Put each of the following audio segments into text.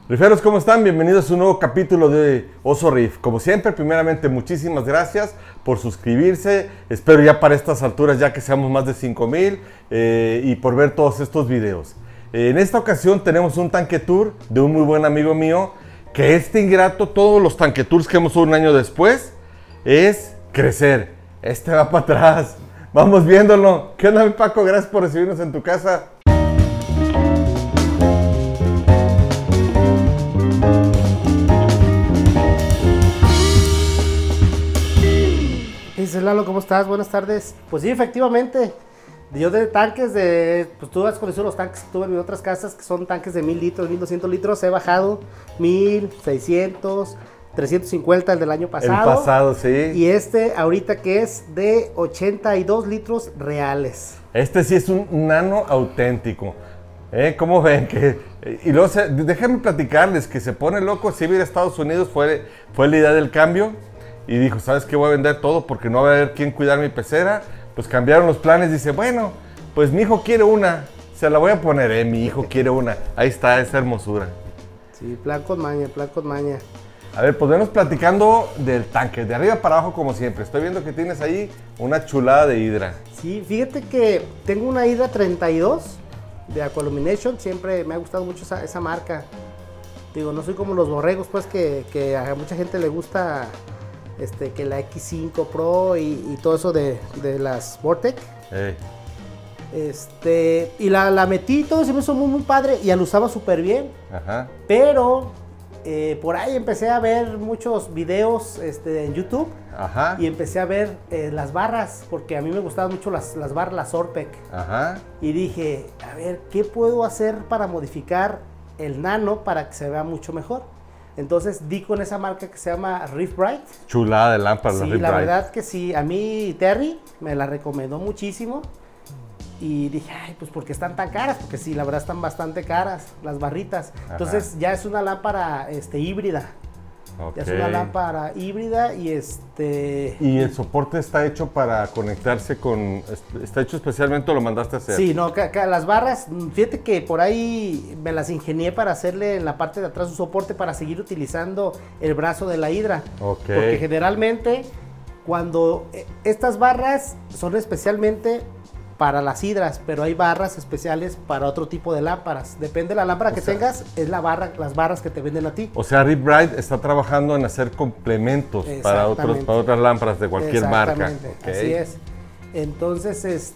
Riferos, ¿cómo están? Bienvenidos a un nuevo capítulo de Oso Riff. Como siempre, primeramente, muchísimas gracias por suscribirse. Espero ya para estas alturas, ya que seamos más de 5,000 y por ver todos estos videos. En esta ocasión tenemos un tanque tour de un muy buen amigo mío, que este ingrato, todos los tanque tours que hemos hecho un año después, es crecer. Este va para atrás. Vamos viéndolo. ¿Qué onda, mi Paco? Gracias por recibirnos en tu casa. Dice Lalo, ¿cómo estás? Buenas tardes. Pues sí, efectivamente, yo de tanques pues tú has conocido los tanques que tuve en otras casas, que son tanques de 1000 litros, 1200 litros, he bajado 1600, 350 el del año pasado. El pasado, sí. Y este ahorita que es de 82 litros reales. Este sí es un nano auténtico. ¿Cómo ven? Y luego, déjenme platicarles que se pone loco. Si ir a Estados Unidos fue la idea del cambio. Y dijo, ¿sabes qué? Voy a vender todo porque no va a haber quien cuidar mi pecera. Pues cambiaron los planes. Dice, bueno, pues mi hijo quiere una. Se la voy a poner, mi hijo quiere una. Ahí está, esa hermosura. Sí, plan con maña, plan con maña. A ver, pues venos platicando del tanque. De arriba para abajo, como siempre. Estoy viendo que tienes ahí una chulada de hidra. Sí, fíjate que tengo una hidra 32 de Aqualumination. Siempre me ha gustado mucho esa marca. Digo, no soy como los borregos, pues, que a mucha gente le gusta... que la X5 Pro y todo eso de las Vortec. Y la metí, todo se me hizo muy padre y la usaba súper bien. Ajá. Pero por ahí empecé a ver muchos videos en YouTube. Ajá. Y empecé a ver las barras, porque a mí me gustaban mucho las barras, las Orpec. Ajá. Y dije, a ver, ¿qué puedo hacer para modificar el nano para que se vea mucho mejor? Entonces di con esa marca que se llama Reef Bright. Chulada de lámpara, sí, la Reef la Bright. verdad que sí. A mí Terry me la recomendó muchísimo. Y dije, ay, pues ¿por qué están tan caras? Porque sí, la verdad están bastante caras las barritas. Ajá. Entonces ya es una lámpara híbrida. Okay. Ya es una lámpara híbrida y ¿Y el soporte está hecho para conectarse con... está hecho especialmente o lo mandaste a hacer? Sí, no, las barras, fíjate que por ahí me las ingenié para hacerle en la parte de atrás un soporte para seguir utilizando el brazo de la hidra. Okay. Porque generalmente cuando estas barras son especialmente para las hidras, pero hay barras especiales para otro tipo de lámparas. Depende de la lámpara que tengas, es las barras que te venden a ti. O sea, Reef Bright está trabajando en hacer complementos para otras lámparas de cualquier marca. Okay. Así es. Entonces,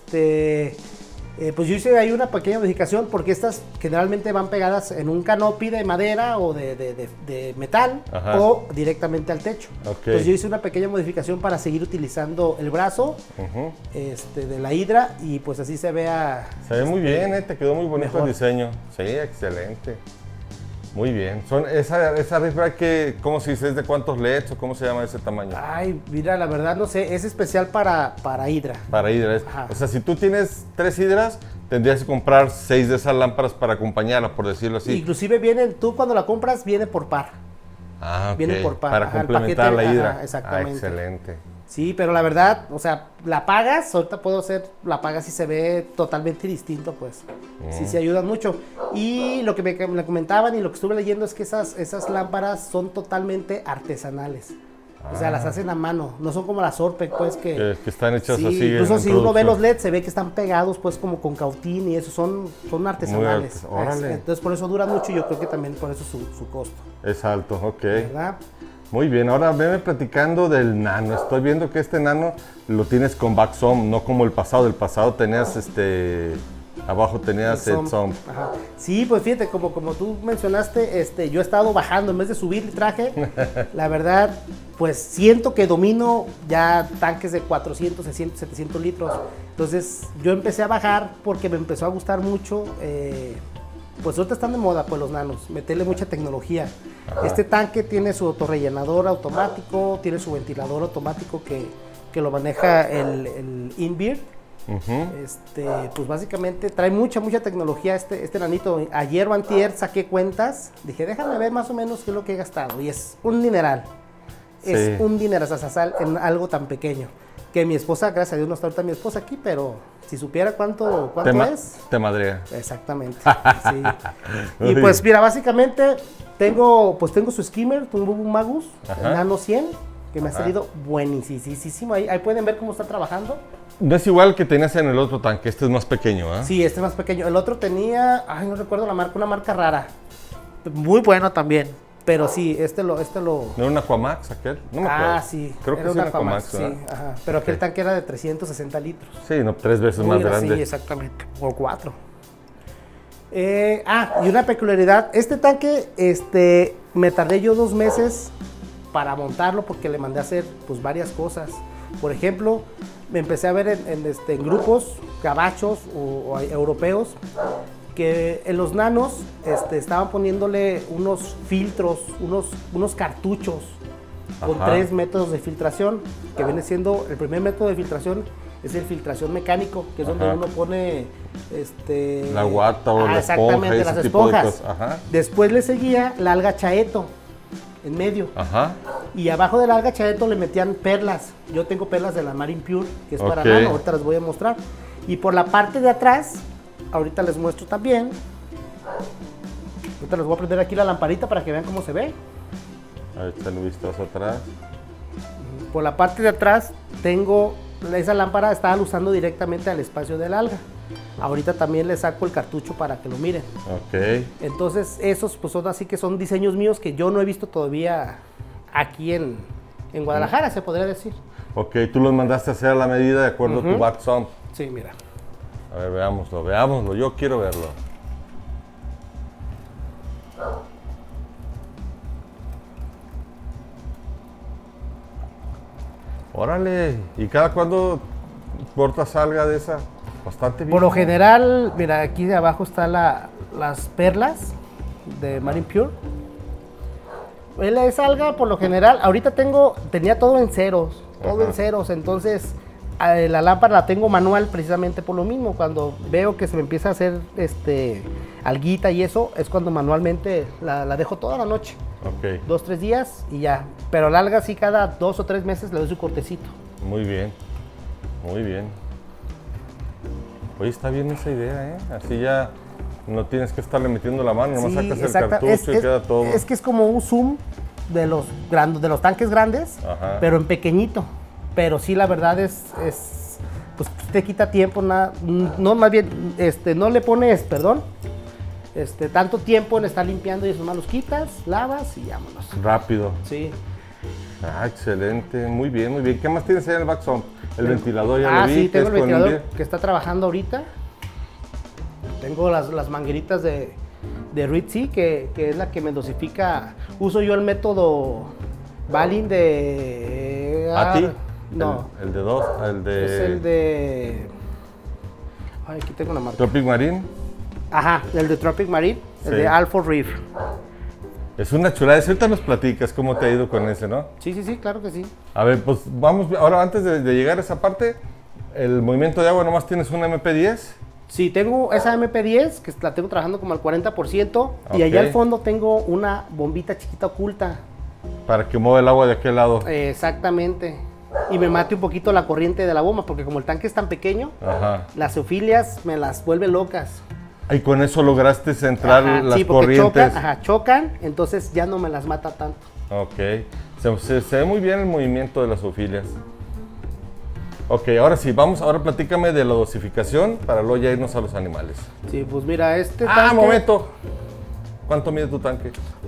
pues yo hice ahí una pequeña modificación porque estas generalmente van pegadas en un canopy de madera o de metal. Ajá. O directamente al techo. Okay. Entonces yo hice una pequeña modificación para seguir utilizando el brazo de la hidra y pues así se vea. Se ve muy bien, te quedó muy bonito mejor. El diseño. Sí, excelente. Muy bien. Esa Reef Bright que, ¿cómo se dice? ¿Es de cuántos LEDs o cómo se llama ese tamaño? Ay, mira, la verdad no sé, es especial para hidra. Para hidra. O sea, si tú tienes 3 hidras, tendrías que comprar 6 de esas lámparas para acompañarla, por decirlo así. Inclusive tú cuando la compras viene por par. Ah, ok. Viene por par. Para complementar la hidra. Exactamente. Ah, excelente. Sí, pero la verdad, o sea, la pagas, ahorita la pagas y se ve totalmente distinto, pues. Sí, se ayudan mucho. Y lo que me comentaban y lo que estuve leyendo es que esas lámparas son totalmente artesanales. O sea, las hacen a mano, no son como las Orpec, pues, que están hechas sí, así. Incluso si uno ve los LEDs, se ve que están pegados, pues, como con cautín y eso, son artesanales. Órale. Entonces, por eso duran mucho y yo creo que también por eso su costo. Es alto, ok. ¿Verdad? Muy bien, ahora venme platicando del nano. Estoy viendo que este nano lo tienes con backsum, no como el pasado. El pasado tenías abajo tenías el sump. Sí, pues fíjate, como tú mencionaste, yo he estado bajando en vez de subir el traje. La verdad, pues siento que domino ya tanques de 400, 600, 700 litros. Entonces yo empecé a bajar porque me empezó a gustar mucho. Pues ahorita están de moda pues los nanos, meterle mucha tecnología. Ajá. Este tanque tiene su autorrellenador automático, tiene su ventilador automático que lo maneja el InBeard. Pues básicamente trae mucha tecnología este nanito. Ayer o antier saqué cuentas, dije déjame ver más o menos qué es lo que he gastado y es un dineral. Es un dineral en algo tan pequeño. Que mi esposa, gracias a Dios no está ahorita mi esposa aquí, pero si supiera cuánto es. Te madrea. Exactamente. Sí. Y pues mira, básicamente tengo su skimmer, un Magus, el Nano 100, que me ha salido buenísimo. Ahí pueden ver cómo está trabajando. No es igual que tenías en el otro tanque, este es más pequeño, ¿eh? Sí, este es más pequeño. El otro tenía, no recuerdo la marca, una marca rara. Muy bueno también. Pero sí, este lo... ¿No era un Aquamax aquel? No me acuerdo. Sí. Creo que era es un Aquamax, sí, ajá. Pero aquel tanque era de 360 litros. Sí, no, 3 veces más grande. Sí, exactamente. O 4. Y una peculiaridad. Este tanque, me tardé yo 2 meses para montarlo porque le mandé a hacer, pues, varias cosas. Por ejemplo, me empecé a ver en grupos gabachos o europeos que en los nanos estaban poniéndole unos filtros, unos cartuchos con 3 métodos de filtración, que viene siendo, el primer método de filtración es el filtración mecánico, que es donde uno pone la guata o la exactamente, esponja, las esponjas. Después le seguía la alga chaeto en medio. Y abajo de la alga chaeto le metían perlas. Yo tengo perlas de la Marine Pure, que es para nano, ahorita las voy a mostrar. Y por la parte de atrás, ahorita les muestro también. Ahorita les voy a prender aquí la lamparita para que vean cómo se ve. Ahí está el vistazo atrás. Por la parte de atrás tengo, esa lámpara está alusando directamente al espacio del alga. Ahorita también le saco el cartucho para que lo miren. Entonces esos pues son así que son diseños míos que yo no he visto todavía aquí en Guadalajara, se podría decir. Tú los mandaste a hacer a la medida de acuerdo a tu backsum. Sí, mira. A ver, veámoslo, yo quiero verlo. Órale, ¿y cada cuándo cortas alga de esa? Bastante bien. Por lo general, mira, aquí de abajo están las perlas de Marine Pure. Esa alga, por lo general, ahorita tenía todo en ceros, entonces la lámpara la tengo manual precisamente por lo mismo. Cuando veo que se me empieza a hacer alguita y eso, es cuando manualmente la dejo toda la noche. 2, 3 días y ya. Pero la alga sí cada 2 o 3 meses le doy su cortecito. Muy bien, muy bien. Oye, está bien esa idea, ¿eh? Así ya no tienes que estarle metiendo la mano, nomás sacas el cartucho y queda todo. Es que es como un zoom de los tanques grandes, pero en pequeñito. Pero sí, la verdad pues te quita tiempo, no, más bien, no le pones, tanto tiempo en estar limpiando y eso, más los quitas, lavas y vámonos. Rápido. Sí. Excelente, muy bien, muy bien. ¿Qué más tienes ahí en el backsum? El ventilador ya lo vi. Sí, tengo el ventilador que está trabajando ahorita. Tengo las mangueritas de Ritzy, que es la que me dosifica. Uso yo el método Balin de... ¿A ti? No. El de 2, el de... Es el de... aquí tengo una marca. Tropic Marine. El de Tropic Marine, el de Alpha Reef. Es una chulada. Ahorita nos platicas cómo te ha ido con ese, ¿no? Sí, claro que sí. A ver, pues vamos, ahora antes de llegar a esa parte, el movimiento de agua, ¿nomás tienes una MP10? Sí, tengo esa MP10, que la tengo trabajando como al 40%, y allá al fondo tengo una bombita chiquita oculta. Para que mueva el agua de aquel lado. Exactamente. Y me mate un poquito la corriente de la bomba, porque como el tanque es tan pequeño, las eufilias me las vuelve locas. Y con eso lograste centrar las corrientes. Chocan, entonces ya no me las mata tanto. Se ve muy bien el movimiento de las eufilias. Ahora sí, ahora platícame de la dosificación para luego ya irnos a los animales. Sí, pues mira, tanque... momento. ¿Cuánto mide tu tanque?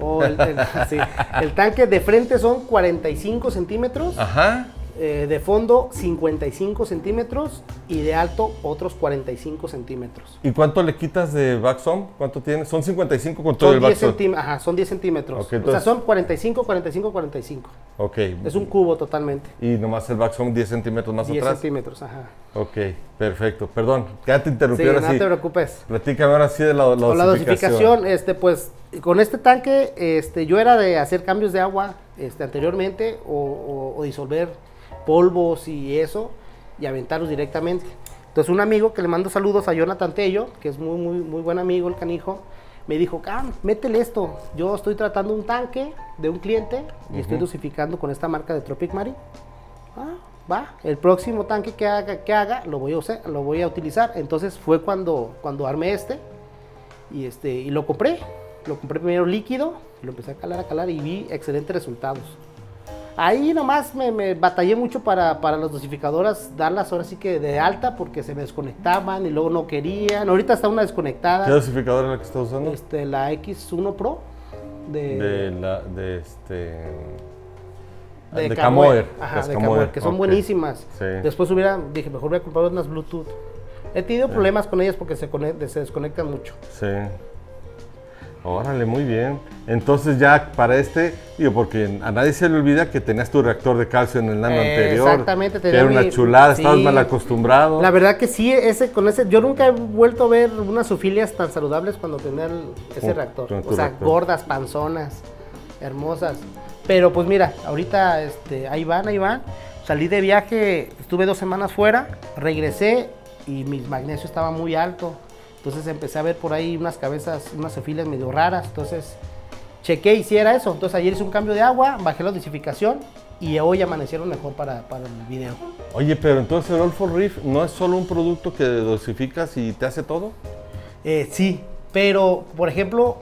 El tanque de frente son 45 centímetros. De fondo 55 centímetros y de alto otros 45 centímetros. ¿Y cuánto le quitas de backsum? ¿Cuánto tienes? Son 55 con todo el backsum. Son 10 centímetros. Entonces, o sea, son 45, 45, 45. Es un cubo totalmente. Y nomás el backsum 10 centímetros más atrás. 10 centímetros, perfecto. Perdón, ya te interrumpí ahora sí. No te preocupes. Platícame ahora sí de la dosificación. La dosificación, pues con este tanque, yo era de hacer cambios de agua anteriormente o disolver polvos y eso y aventarlos directamente. Entonces un amigo que le mando saludos a Jonathan Tello, que es muy buen amigo, el canijo, me dijo, métele esto, yo estoy tratando un tanque de un cliente y estoy dosificando con esta marca de Tropic Marine. va, el próximo tanque que haga lo voy a utilizar. Entonces fue cuando armé y lo compré. Lo compré primero líquido, lo empecé a calar y vi excelentes resultados. Ahí nomás me batallé mucho para las dosificadoras, darlas ahora sí que de alta, porque se me desconectaban y luego no querían. Ahorita está una desconectada. ¿Qué dosificadora es la que estás usando? La X1 Pro de Camoer. Ajá, de Camoer, que son buenísimas. Sí. Después dije, mejor voy a comprar unas Bluetooth. He tenido problemas con ellas porque se desconectan mucho. Sí. Órale, muy bien. Entonces ya para porque a nadie se le olvida que tenías tu reactor de calcio en el nano anterior. Exactamente. Que era una chulada, sí, estabas mal acostumbrado. La verdad que sí, yo nunca he vuelto a ver unas sofilias tan saludables cuando tenía ese reactor. O sea, reactor. Gordas, panzonas, hermosas. Pero pues mira, ahorita ahí van. Salí de viaje, estuve 2 semanas fuera, regresé y mi magnesio estaba muy alto. Entonces empecé a ver por ahí unas sofilias medio raras. Entonces chequé y si era eso. Entonces ayer hice un cambio de agua, bajé la dosificación y hoy amanecieron mejor para el video. Oye, pero entonces el All4Reef no es solo un producto que dosificas y te hace todo. Sí, pero por ejemplo,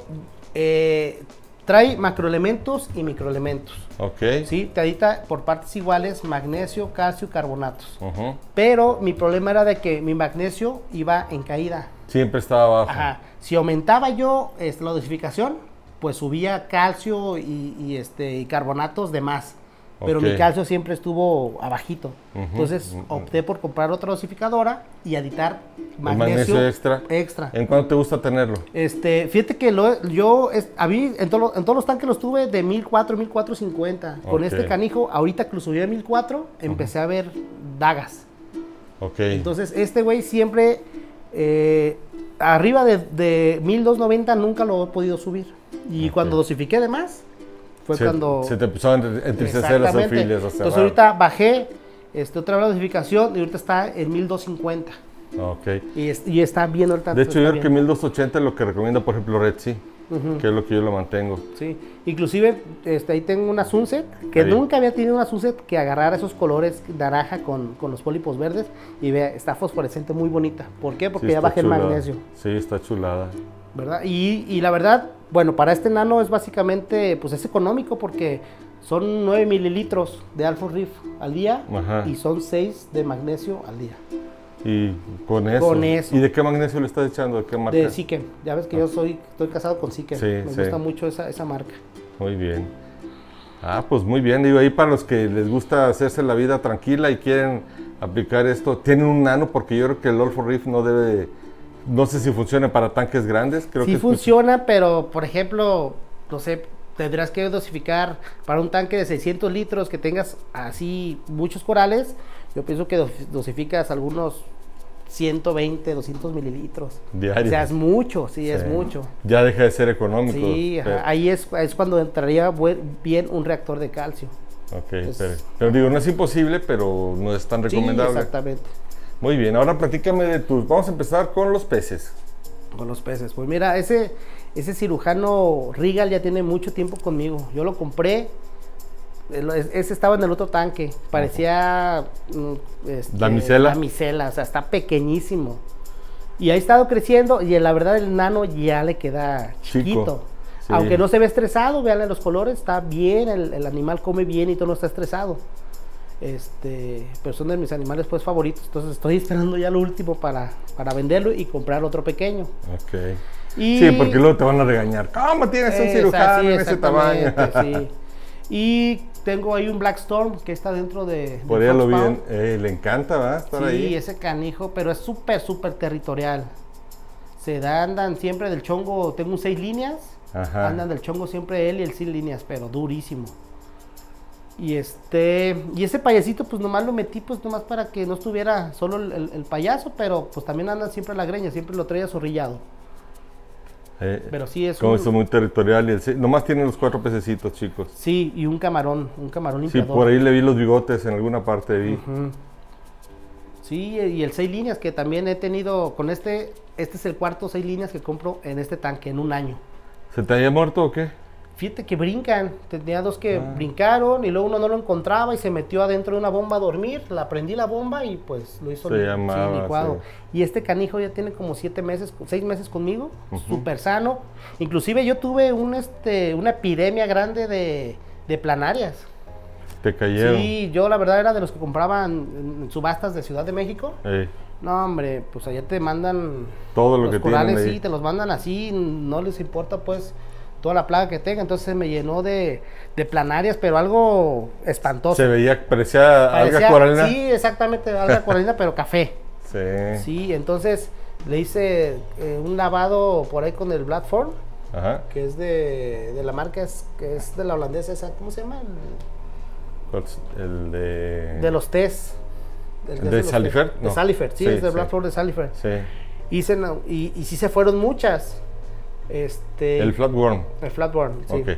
trae macroelementos y microelementos. Ok. Sí, te adita por partes iguales magnesio, calcio y carbonatos. Pero mi problema era de que mi magnesio iba en caída. Siempre estaba abajo. Ajá. Si aumentaba yo la dosificación, pues subía calcio y carbonatos de más. Pero mi calcio siempre estuvo abajito. Entonces opté por comprar otra dosificadora y aditar magnesio extra. ¿En cuánto te gusta tenerlo? Fíjate que en todos los tanques los tuve de 1400, 1450. Con este canijo, ahorita que lo subí a 1400, empecé a ver dagas. Entonces este güey siempre arriba de 1290 nunca lo he podido subir. Y cuando dosifiqué de más, fue cuando se te empezaron a entristecer las sofilias. Entonces ahorita bajé otra vez la dosificación y ahorita está en 1250. Y está bien ahorita. De hecho, yo creo que 1280 es lo que recomienda, por ejemplo, Red Sea, que es lo que yo lo mantengo. Sí, inclusive ahí tengo una Sunset, que nunca había tenido una Sunset que agarrara esos colores naranja con los pólipos verdes y vea, está fosforescente muy bonita. ¿Por qué? Porque ya bajé el magnesio. Sí, está chulada. ¿Verdad? Y la verdad, bueno, para este nano es básicamente, pues es económico porque son 9 mililitros de All4Reef al día y son 6 de magnesio al día. Y con eso. ¿Y de qué magnesio le estás echando? ¿De qué marca? De Sikem. Ya ves que yo estoy casado con Sikem. Sí, Me gusta mucho esa marca. Muy bien. Pues muy bien. Digo, ahí para los que les gusta hacerse la vida tranquila y quieren aplicar esto, tienen un nano porque yo creo que el All4Reef no sé si funciona para tanques grandes. Creo que funciona, pero por ejemplo, no sé, tendrás que dosificar para un tanque de 600 litros que tengas así muchos corales. Yo pienso que dosificas algunos 120, 200 mililitros. Diario. O sea, es mucho, es mucho. Ya deja de ser económico. Sí, ahí es cuando entraría bien un reactor de calcio. Pero digo, no es imposible, pero no es tan recomendable. Sí, exactamente. Muy bien, ahora platícame vamos a empezar con los peces. Con los peces, pues mira, ese cirujano Regal ya tiene mucho tiempo conmigo. Yo lo compré, ese estaba en el otro tanque, parecía damisela, o sea, está pequeñísimo. Y ha estado creciendo y la verdad el nano ya le queda chiquito. Sí. Aunque no se ve estresado, veanle los colores, está bien, el animal come bien y todo, no está estresado. Pero son de mis animales pues favoritos, entonces estoy esperando ya lo último para venderlo y comprar otro pequeño. Sí, porque luego te van a regañar. ¿Cómo tienes un cirujano en ese tamaño? Sí. Y tengo ahí un Black Storm que está dentro de por ahí lo vi, le encanta, ¿verdad? Estar ahí. Sí, ese canijo, pero es súper territorial. Andan siempre del chongo, tengo un 6 líneas, andan del chongo siempre él y el 6 líneas, pero durísimo. Y ese payasito pues nomás lo metí pues nomás para que no estuviera solo el payaso, pero pues también anda siempre en la greña, siempre lo traía zorrillado. Pero sí es como muy territorial y nomás tiene los 4 pececitos, chicos. Sí, y un camarón limpiador. Sí, por ahí le vi los bigotes en alguna parte. Sí, y el 6 líneas que también he tenido con este es el cuarto 6 líneas que compro en este tanque en un año. ¿Se te haya muerto o qué? Fíjate que brincan, tenía dos que brincaron y luego uno no lo encontraba y se metió adentro de una bomba a dormir, la prendí la bomba y pues lo hizo licuado. Sí. Y este canijo ya tiene como 6 meses conmigo, súper sano. Inclusive yo tuve una epidemia grande de planarias. ¿Te cayeron? Sí, yo la verdad era de los que compraban en subastas de Ciudad de México. No, hombre, pues allá te mandan todo lo los que corales, tienen ahí. sí, te los mandan así, no les importa pues toda la plaga que tenga, entonces me llenó de planarias, pero algo espantoso. Se veía, parecía alga coralina. Sí, exactamente, alga coralina, pero café. Sí. Sí, entonces le hice un lavado por ahí con el Bloodform, que es de la marca, que es de la holandesa esa, ¿cómo se llama? El de los tés. ¿De Salifer? De Salifer, sí, es de Bloodform de Salifer. Sí. Y sí se fueron muchas. El Flatworm. El Flatworm, sí. Okay.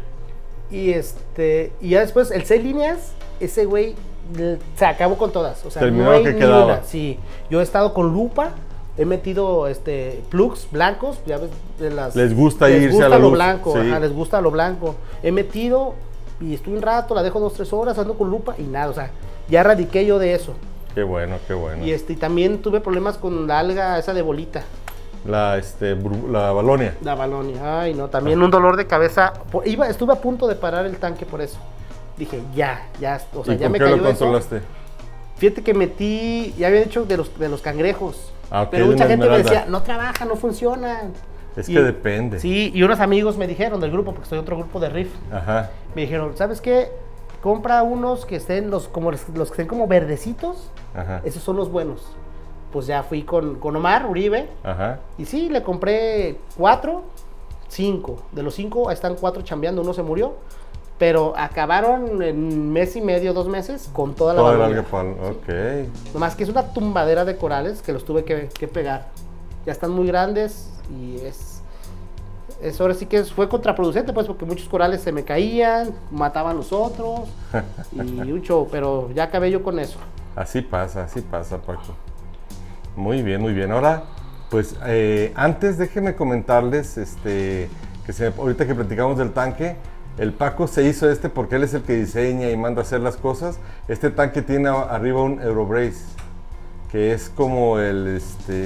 Y ya después, el 6 líneas, ese güey se acabó con todas. O sea, terminó no hay que quedaba. una. Sí, yo he estado con lupa, he metido plugs blancos, ya ves, les gusta irse a la lo luz. Blanco, Sí. les gusta lo blanco. He metido y estuve un rato, la dejo 2-3 horas, ando con lupa y nada, o sea, ya erradiqué yo de eso. Qué bueno, qué bueno. Y también tuve problemas con la alga esa de bolita. La Valonia. La Valonia, ay no, también un dolor de cabeza. Estuve a punto de parar el tanque por eso. Dije, ya, o sea, ya me cayó eso. ¿Y por qué lo controlaste? Fíjate que ya había dicho de los cangrejos. Okay, pero mucha gente me decía, no trabaja, no funciona. Es que depende. Sí, y unos amigos me dijeron del grupo, porque estoy en otro grupo de Riff. Me dijeron, ¿sabes qué? Compra unos que estén los que estén como verdecitos. Esos son los buenos. Pues ya fui con Omar Uribe. Y sí, le compré 5. De los 5 están 4 chambeando, uno se murió. Pero acabaron en mes y medio, 2 meses, con toda la Valonia. Ok. Nomás que es una tumbadera de corales que los tuve que pegar. Ya están muy grandes y es ahora sí que fue contraproducente, pues, porque muchos corales se me caían, mataban los otros y un show, pero ya acabé yo con eso. Así pasa, Paco. Muy bien, muy bien. Ahora, pues, antes déjenme comentarles, ahorita que platicamos del tanque, el Paco se hizo porque él es el que diseña y manda a hacer las cosas. Este tanque tiene arriba un Eurobrace, que es como el,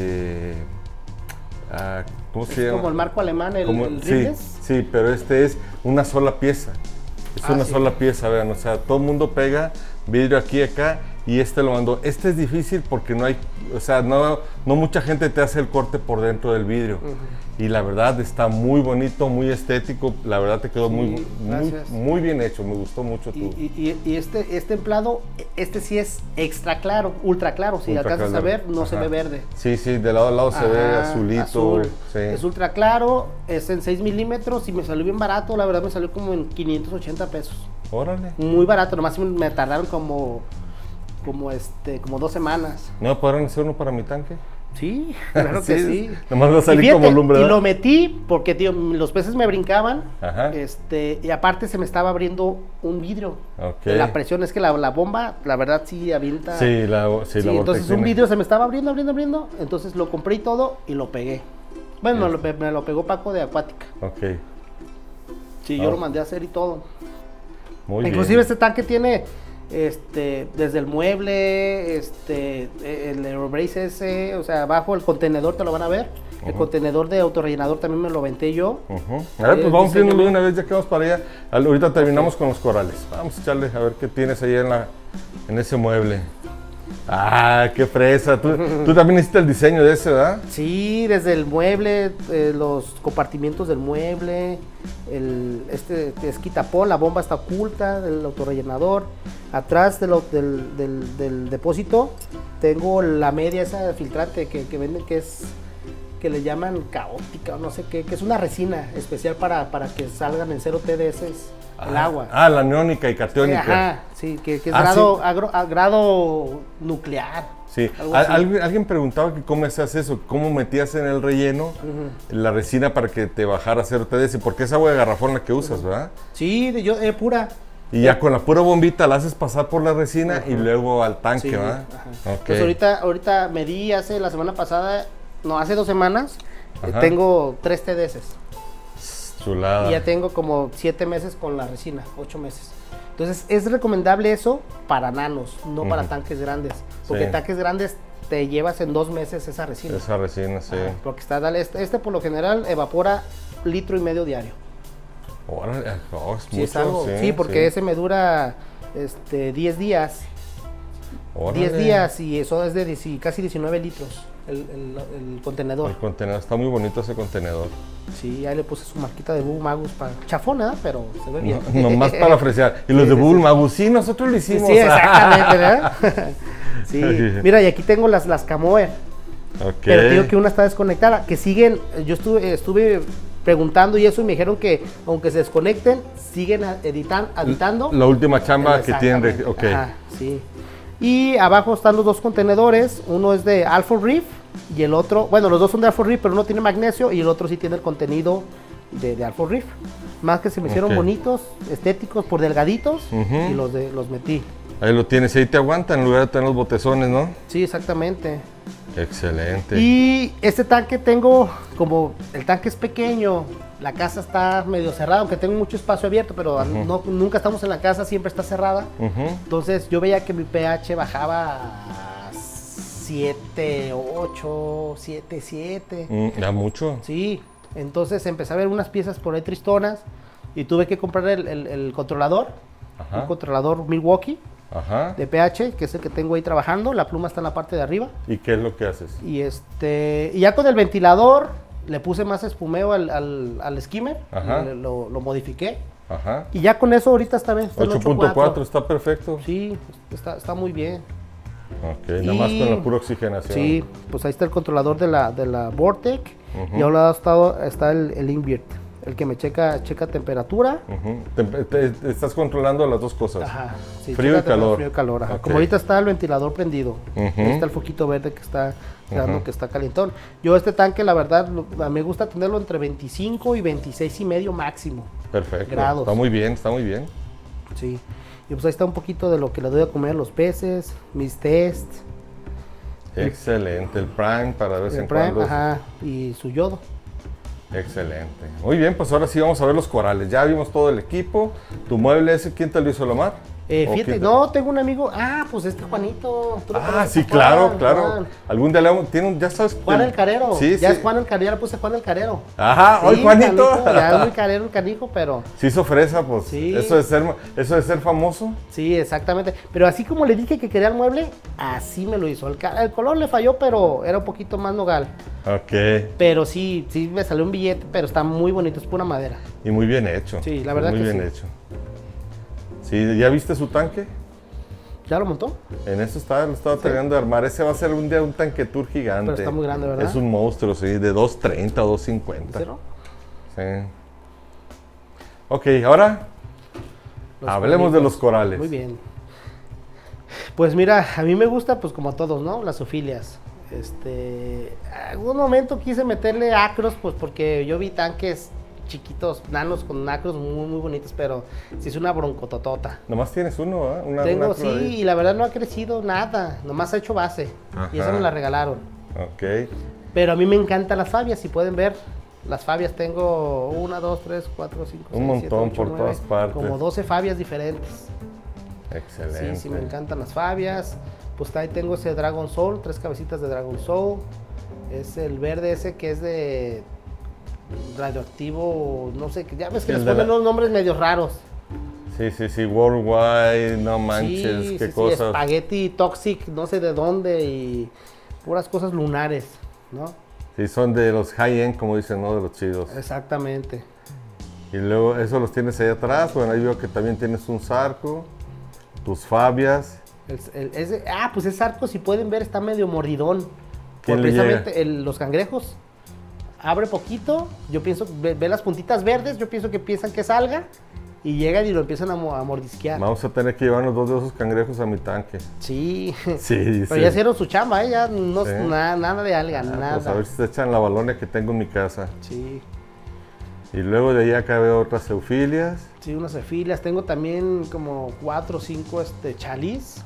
¿cómo se llama? Como el marco alemán, el Rindes. Sí, pero es una sola pieza. Es una sola pieza, vean, o sea, todo el mundo pega vidrio aquí y acá, y lo mandó. Es difícil porque no hay, o sea, no mucha gente te hace el corte por dentro del vidrio. Y la verdad está muy bonito, muy estético, la verdad te quedó muy bien hecho, me gustó mucho tu. Y este templado, sí es extra claro, ultra claro, si alcanzas a ver, no se ve verde. Sí, de lado a lado se ve azulito. Azul. Sí. Es ultra claro, es en 6 milímetros y me salió bien barato, la verdad me salió como en 580 pesos. Órale. Muy barato, nomás me tardaron como 2 semanas. ¿No podrán hacer uno para mi tanque? Sí, claro que sí. Nomás va a salir como lumbre. Y lo metí porque, tío, los peces me brincaban. Y aparte se me estaba abriendo un vidrio. La presión es que la bomba, la verdad, sí avienta. Sí, entonces un vidrio se me estaba abriendo. Entonces lo compré y todo y lo pegué. Bueno, me lo pegó Paco de Acuática. Sí, yo lo mandé a hacer y todo. Muy Inclusive bien. este tanque tiene desde el mueble, el Aerobrace ese, o sea, abajo el contenedor te lo van a ver. El contenedor de autorrellenador también me lo aventé yo. A ver, pues vamos viéndolo de una vez, ya que vamos para allá. Ahorita terminamos con los corales. Vamos a echarle a ver qué tienes ahí en ese mueble. ¡Ah, qué fresa! Tú también hiciste el diseño de ese, ¿verdad? Sí, desde el mueble, los compartimientos del mueble, es quitapón, la bomba está oculta, el autorrellenador. Atrás del depósito tengo la media esa filtrante que venden, que le llaman caótica o no sé qué, que es una resina especial para que salgan en 0 TDS el agua. La neónica y catiónica. Sí, que es grado nuclear. Sí, alguien preguntaba que cómo hacías eso, cómo metías en el relleno la resina para que te bajara 0 TDS, porque es agua de garrafón la que usas, ¿verdad? Sí, es pura. Y ya con la pura bombita la haces pasar por la resina y luego al tanque, ¿verdad? Pues ahorita medí hace 2 semanas, tengo 3 TDS. Chulada. Y ya tengo como 7 meses con la resina, 8 meses. Entonces es recomendable eso para nanos, no para tanques grandes. Porque Sí. tanques grandes te llevas en 2 meses esa resina. Esa resina, sí. Porque este por lo general evapora 1,5 litros diario. Órale, es Sí, mucho, es algo. Sí, porque ese me dura 10 días. Órale. 10 días y eso es de casi 19 litros el contenedor. El contenedor, está muy bonito ese contenedor. Sí, ahí le puse su marquita de Bubble Magus para chafona, pero se ve bien. Nomás para ofrecer. Y los de Bubble Magus, sí, nosotros lo hicimos. Sí, exactamente, ¿verdad? Sí, mira, y aquí tengo las Camoe. Ok. Pero te digo que una está desconectada, que siguen, yo estuve preguntando y eso y me dijeron que aunque se desconecten, siguen editando. La última chamba que tienen. Exactamente. Ajá, sí. Y abajo están los 2 contenedores, uno es de Alpha Reef y el otro, bueno, los dos son de Alpha Reef, pero uno tiene magnesio y el otro sí tiene el contenido de Alpha Reef. Más que se me hicieron bonitos, estéticos, por delgaditos y los metí. Ahí lo tienes, ahí te aguanta en lugar de tener los botezones, ¿no? Sí, exactamente. Excelente. Y este tanque tengo, como el tanque es pequeño, la casa está medio cerrada, aunque tengo mucho espacio abierto, pero nunca estamos en la casa, siempre está cerrada. Entonces yo veía que mi pH bajaba a 7, 8, 7, 7. ¿Ya mucho? Sí, entonces empecé a ver unas piezas por ahí tristonas y tuve que comprar el controlador, un controlador Milwaukee. Ajá. De pH, que es el que tengo ahí trabajando, la pluma está en la parte de arriba. ¿Y qué es lo que haces? Y y ya con el ventilador le puse más espumeo al skimmer, lo modifiqué. Ajá. Y ya con eso ahorita está bien. 8.4 está perfecto. Sí, está muy bien. Ok, nada más con la pura oxigenación. Sí, pues ahí está el controlador de la Vortec y a un lado está el Invert, el que me checa temperatura. Estás controlando las dos cosas. Ajá, sí, frío y calor. Frío y calor, ajá. Okay. Como ahorita está el ventilador prendido, ahí está el foquito verde que está dando que está calientón. Yo este tanque, la verdad, me gusta tenerlo entre 25 y 26 y medio máximo. Perfecto. Grados. Está muy bien, está muy bien. Sí. Y pues ahí está un poquito de lo que le doy a comer a los peces, mis tests. Excelente. El Prime para vez El en Prime, cuando. ajá, y su yodo. Excelente. Muy bien, pues ahora sí vamos a ver los corales. Ya vimos todo el equipo. ¿Tu mueble ese quién te lo hizo, Lomar? Fíjate, no, tengo un amigo, pues Juanito. ¿Tú lo conoces? Sí, Juan, claro. Juan. Algún día ya sabes. Juan el Carero. Sí, ya sí. es Juan el Carero, ya le puse Juan el Carero. Ajá, Sí, hoy Juanito. Ya es muy carero el canijo, pero... Sí hizo fresa, pues. Sí. Eso de ser famoso. Sí, exactamente. Pero así como le dije que quería el mueble, así me lo hizo. El color le falló, pero era un poquito más nogal. Ok. Pero sí me salió un billete, pero está muy bonito, es pura madera. Y muy bien hecho. Sí, la verdad muy que bien sí. hecho. Sí, ¿ya viste su tanque? ¿Ya lo montó? En eso lo estaba terminando de armar. Ese va a ser un día un tanque tour gigante. Pero está muy grande, ¿verdad? Es un monstruo, sí, de 230 o 250. ¿Cero? Sí. Ok, ahora hablemos de los corales. Muy bien. Pues mira, a mí me gusta, pues como a todos, ¿no? Las ofilias. Algún momento quise meterle acros, pues porque yo vi tanques chiquitos, nanos con acros muy, muy bonitos, pero sí es una broncototota. Nomás tienes uno, ¿eh? Tengo, sí, y la verdad no ha crecido nada, nomás ha hecho base. Ajá. Y eso me la regalaron. Ok. Pero a mí me encantan las fabias, si pueden ver. Las fabias tengo 1, 2, 3, 4, 5, 6, Un montón 7, 8, por 9, todas partes. como 12 fabias diferentes. Excelente. Sí, me encantan las fabias. Pues ahí tengo ese Dragon Soul, 3 cabecitas de Dragon Soul. Es el verde ese que es de radioactivo, no sé, ya ves que les ponen los nombres medio raros. Sí, Worldwide, no manches, qué cosas. Spaghetti Toxic, no sé de dónde, y puras cosas lunares, ¿no? Sí, son de los high-end, como dicen, ¿no? De los chidos. Exactamente. Y luego, eso los tienes ahí atrás. Bueno, ahí veo que también tienes un Sarco, tus fabias. Pues ese arco, si pueden ver, está medio mordidón. ¿Quién le Precisamente los cangrejos. Abre poquito, yo pienso, ve las puntitas verdes, yo pienso que piensan que salga y llegan y lo empiezan a mordisquear. Vamos a tener que llevarnos 2 de esos cangrejos a mi tanque. Sí. Sí, Pero ya hicieron su chamba, ya no Sí. nada de alga, nada. Pues a ver si se echan la balonia que tengo en mi casa. Sí. Y luego de ahí acá veo otras eufilias. Sí, unas efilias. Tengo también como 4 o 5 chalis.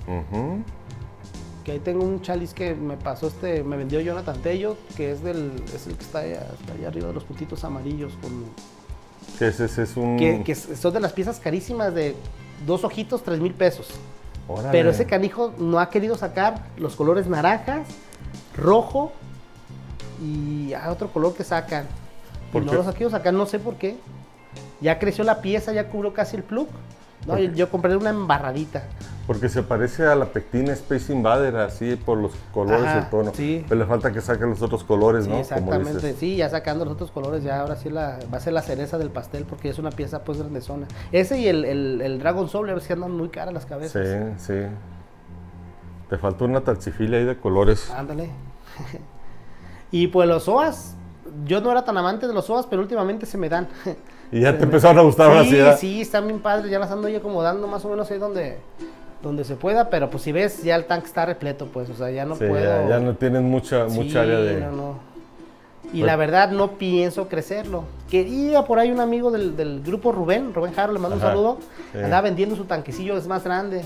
Que ahí tengo un chalis que me pasó me vendió Jonathan Tello, que es el que está allá arriba de los puntitos amarillos Que es un... son de las piezas carísimas de 2 ojitos, 3,000 pesos. Órale. Pero ese canijo no ha querido sacar los colores naranjas, rojo y otro color que sacan. Y no los ha querido sacar, no sé por qué. Ya creció la pieza, ya cubrió casi el plug. No, yo compré una embarradita. Porque se parece a la Pectina Space Invader, así por los colores y el tono. Sí. Pero le falta que saquen los otros colores, Sí, ¿no? exactamente. Sí, ya sacando los otros colores, ya ahora sí va a ser la cereza del pastel, porque es una pieza pues grandezona. Ese y el Dragon Soul, a ver si andan muy caras las cabezas. Sí, sí. Te faltó una talchifilia ahí de colores. Ándale. Y pues los OAS, yo no era tan amante de los OAS, pero últimamente se me dan. Y ya te empezaron a gustar ahora sí, ¿verdad? Sí, están bien padres, ya las ando yo acomodando más o menos ahí donde se pueda, pero pues si ves, ya el tanque está repleto, pues, o sea, ya no puedo. Ya no tienen mucha área de... no. Y la verdad, no pienso crecerlo. Quería por ahí un amigo del grupo Rubén Jaro, le mando un saludo, andaba vendiendo su tanquecillo, es más grande.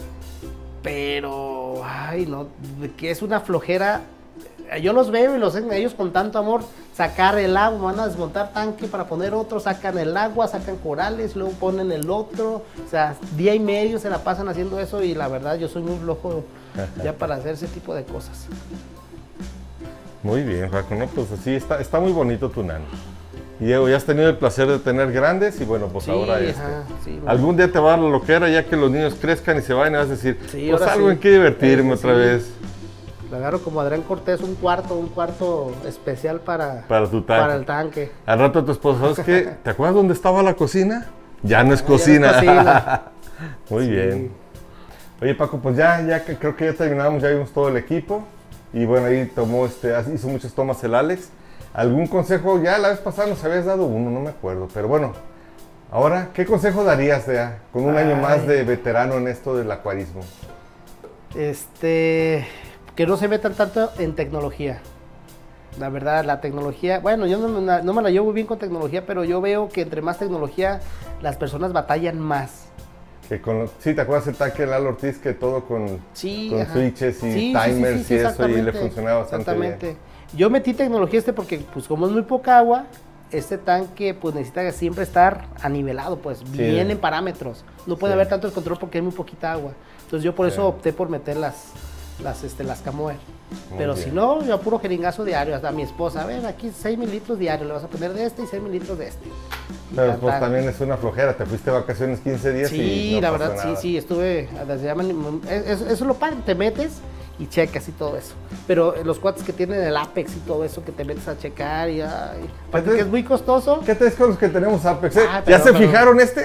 Pero, no, que es una flojera. Yo los veo y los ven ellos con tanto amor sacar el agua, van a desmontar tanque para poner otro, sacan el agua, sacan corales, luego ponen el otro, o sea, día y medio se la pasan haciendo eso y la verdad yo soy muy flojo ya para hacer ese tipo de cosas. Muy bien, Paco, ¿no? Pues así está muy bonito tu nano. Y Diego, ya has tenido el placer de tener grandes y bueno, pues sí, ahora sí, bueno. Algún día te va a dar la loquera ya que los niños crezcan y se vayan y vas a decir, sí, pues algo en que divertirme otra vez. Lo agarro como Adrián Cortés, un cuarto especial para tu tanque. Para el tanque. Al rato tu esposo, ¿sabes qué? ¿Te acuerdas dónde estaba la cocina? Ya no es cocina. No es cocina. Muy bien. Oye, Paco, pues ya que creo que ya terminamos, ya vimos todo el equipo. Y bueno, ahí hizo muchas tomas el Alex. ¿Algún consejo? Ya la vez pasada nos habías dado uno, no me acuerdo. Pero bueno, ahora, ¿qué consejo darías con un año más de veterano en esto del acuarismo? Que no se metan tanto en tecnología. La verdad, la tecnología, bueno, yo no me la llevo bien con tecnología, pero yo veo que entre más tecnología, las personas batallan más. Sí, ¿te acuerdas el tanque de Lalo Ortiz que todo con switches y timers y eso y le funcionaba bastante bien? Yo metí tecnología porque pues como es muy poca agua, este tanque pues necesita siempre estar anivelado, pues bien en parámetros. No puede haber tanto el control porque hay muy poquita agua. Entonces yo por eso opté por meter las Camoer. Pero si no, yo puro jeringazo diario, hasta mi esposa, a ver, aquí 6 mililitros diarios, le vas a poner de este y 6 mililitros de este. Pero pues también es una flojera, te fuiste de vacaciones 15 días y no la pasó verdad, nada. sí, estuve, eso es lo padre, te metes y checas y todo eso. Pero los cuates que tienen el Apex y todo eso, que te metes a checar y que es muy costoso. ¿Qué te con los que tenemos Apex? ¿Ya se fijaron este?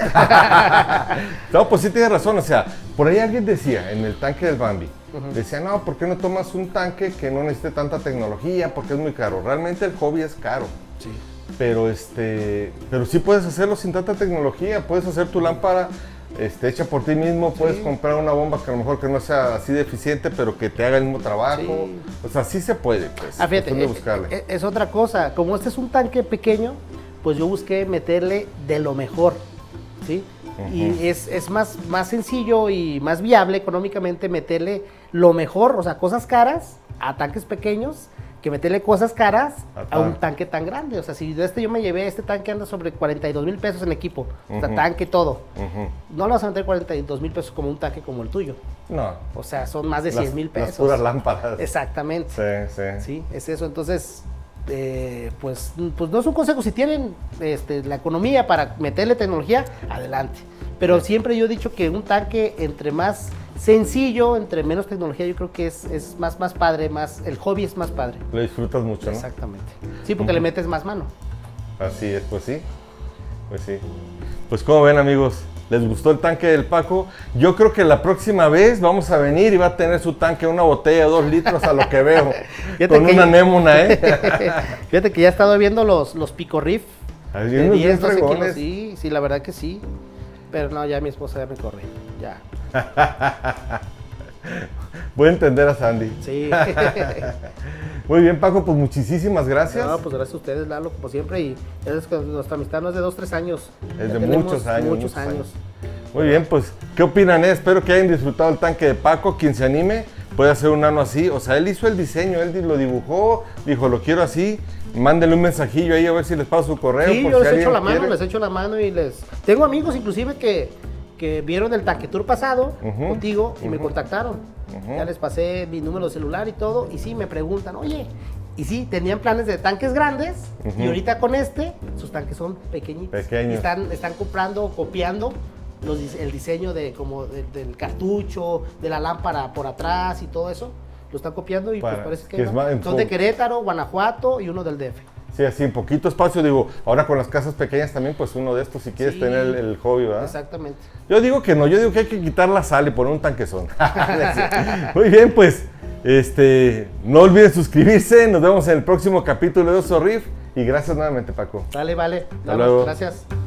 No, pues sí tienes razón, o sea, por ahí alguien decía, en el tanque del Bambi, decía, no, ¿por qué no tomas un tanque que no necesite tanta tecnología? Porque es muy caro. Realmente el hobby es caro. Sí. Pero sí puedes hacerlo sin tanta tecnología. Puedes hacer tu lámpara hecha por ti mismo. Puedes comprar una bomba que a lo mejor que no sea así de eficiente, pero que te haga el mismo trabajo. Sí. O sea, sí se puede, pues. Fíjate, es otra cosa. Como este es un tanque pequeño, pues yo busqué meterle de lo mejor, ¿sí? Y es más sencillo y más viable económicamente meterle lo mejor, o sea, cosas caras a tanques pequeños, que meterle cosas caras a un tanque tan grande. O sea, si yo me llevé este tanque, anda sobre 42,000 pesos en equipo, o sea, tanque todo. No le vas a meter 42,000 pesos como un tanque como el tuyo. No. O sea, son más de 100,000 pesos. Las puras lámparas. Exactamente. Sí, es eso. Entonces, pues no es un consejo. Si tienen la economía para meterle tecnología, adelante. Pero siempre yo he dicho que un tanque entre más sencillo, entre menos tecnología, yo creo que es más padre, el hobby es más padre. Lo disfrutas mucho, ¿no? Exactamente. Sí, porque le metes más mano. Así es, pues sí. Pues como ven, amigos, ¿les gustó el tanque del Paco? Yo creo que la próxima vez vamos a venir y va a tener su tanque, una botella de 2 litros a lo que veo. Con una anémona, Fíjate que ya he estado viendo los Pico Riff. De 10, 12 kilos. Sí, la verdad que sí. Pero no, ya mi esposa ya me corre, ya. Voy a entender a Sandy. Sí. Muy bien, Paco, pues muchísimas gracias. No, pues gracias a ustedes, Lalo, como siempre. Y nuestra amistad no es de 2, 3 años. Es de muchos años. Muchos años. Muy bien, pues, ¿qué opinan? Espero que hayan disfrutado el tanque de Paco. Quien se anime, puede hacer un nano así. O sea, él hizo el diseño, él lo dibujó, dijo, lo quiero así. Mándenle un mensajillo ahí a ver si les paso su correo. Sí, yo les echo la mano, les echo la mano y les... Tengo amigos inclusive que vieron el Tanque Tour pasado contigo y me contactaron. Ya les pasé mi número de celular y todo, y sí, me preguntan, oye, y sí, tenían planes de tanques grandes, y ahorita con sus tanques son pequeñitos. Pequeños. Y están copiando el diseño del cartucho, de la lámpara por atrás y todo eso. Lo están copiando y pues parece que son de Querétaro, Guanajuato y uno del DF. Sí, así en poquito espacio, digo, ahora con las casas pequeñas también, pues uno de estos si quieres tener el hobby, ¿verdad? Exactamente. Yo digo que no, yo digo que hay que quitar la sal y poner un tanquezón. Muy bien, pues, no olviden suscribirse, nos vemos en el próximo capítulo de Oso Riff y gracias nuevamente, Paco. Dale, vale. Hasta luego. Gracias.